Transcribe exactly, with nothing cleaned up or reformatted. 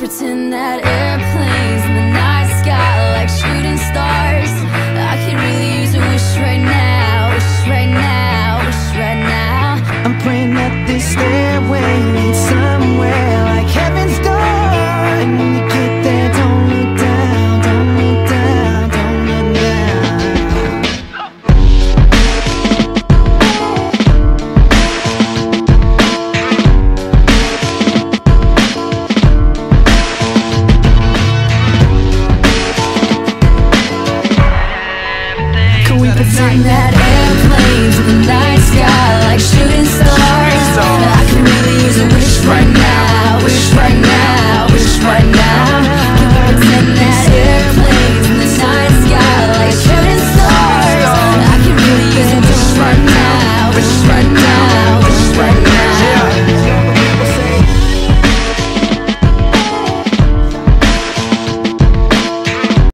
pretend that airplanes in the night sky like shooting stars. I could really use a wish right now, wish right now, wish right now. I'm praying that this stairway leads somewhere like heaven's door. And when you get there, don't look down, don't look down, don't look down. Can we pretend that airplanes in the night sky like shooting stars? I can really use a wish right now, wish right now, wish right now. Can we pretend that airplanes in the night sky like shooting stars? I can really use a wish right now.